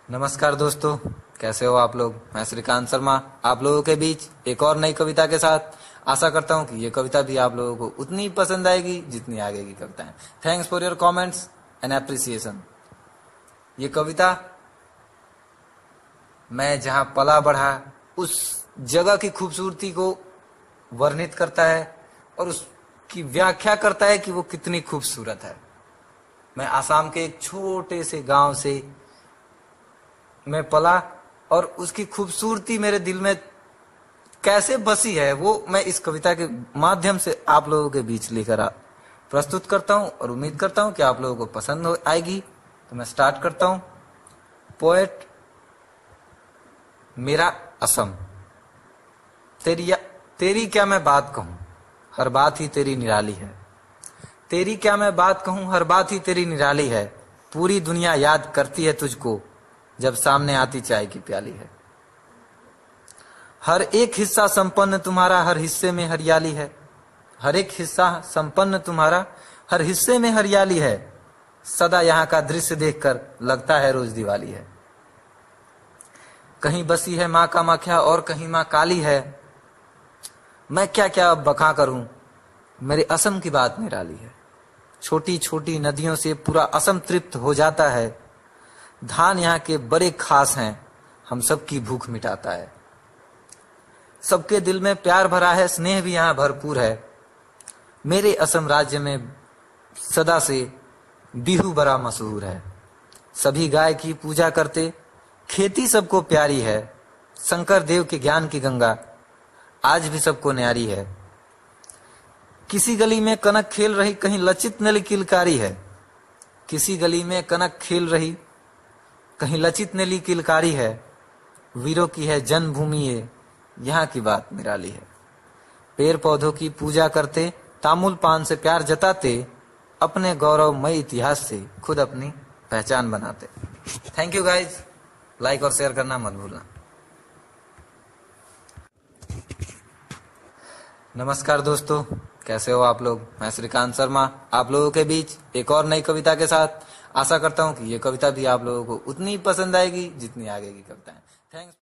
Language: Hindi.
नमस्कार दोस्तों, कैसे हो आप लोग। मैं श्रीकांत शर्मा आप लोगों के बीच एक और नई कविता के साथ। आशा करता हूं कि ये कविता भी आप लोगों को उतनी पसंद आएगी जितनी आगे की कविताएं। Thanks for your comments and appreciation. ये कविता मैं जहां पला बढ़ा उस जगह की खूबसूरती को वर्णित करता है और उसकी व्याख्या करता है कि वो कितनी खूबसूरत है। मैं आसाम के एक छोटे से गांव से मैं पला और उसकी खूबसूरती मेरे दिल में कैसे बसी है वो मैं इस कविता के माध्यम से आप लोगों के बीच लेकर प्रस्तुत करता हूं और उम्मीद करता हूं कि आप लोगों को पसंद आएगी। तो मैं स्टार्ट करता हूं। पोएट मेरा असम। तेरी क्या मैं बात कहूं, हर बात ही तेरी निराली है। तेरी क्या मैं बात कहूं, हर बात ही तेरी निराली है। पूरी दुनिया याद करती है तुझको जब सामने आती चाय की प्याली है। हर एक हिस्सा संपन्न तुम्हारा, हर हिस्से में हरियाली है। हर एक हिस्सा संपन्न तुम्हारा, हर हिस्से में हरियाली है। सदा यहाँ का दृश्य देखकर लगता है रोज दिवाली है। कहीं बसी है माँ कामाख्या और कहीं माँ काली है। मैं क्या क्या बका करूं, मेरे असम की बात निराली है। छोटी छोटी नदियों से पूरा असम तृप्त हो जाता है। धान यहाँ के बड़े खास हैं, हम सबकी भूख मिटाता है। सबके दिल में प्यार भरा है, स्नेह भी यहाँ भरपूर है। मेरे असम राज्य में सदा से बिहू बड़ा मशहूर है। सभी गाय की पूजा करते, खेती सबको प्यारी है। शंकर देव के ज्ञान की गंगा आज भी सबको न्यारी है। किसी गली में कनक खेल रही, कहीं लचित नली किलकारी है। किसी गली में कनक खेल रही, कहीं लचित नेली किलकारी है। वीरों की है जन्मभूमि ये, यहाँ की बात निराली है। पेड़ पौधों की पूजा करते, तामुल पान से प्यार जताते, अपने गौरवमय इतिहास से खुद अपनी पहचान बनाते। थैंक यू गाइज, लाइक और शेयर करना मत भूलना। नमस्कार दोस्तों, कैसे हो आप लोग। मैं श्रीकांत शर्मा आप लोगों के बीच एक और नई कविता के साथ। आशा करता हूं कि ये कविता भी आप लोगों को उतनी पसंद आएगी जितनी आगे की कविताएं। थैंक्स।